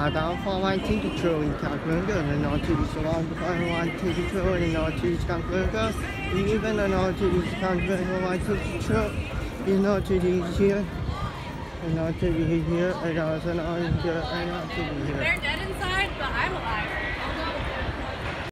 now down for one to control in Kakarunga, and not to be surrounded by one to control, and not to Kakarunga, even and not to be Kakarunga, one to control, you know to be here, and not to be here, and also not here, and not to be here. They're dead inside, but I'm alive.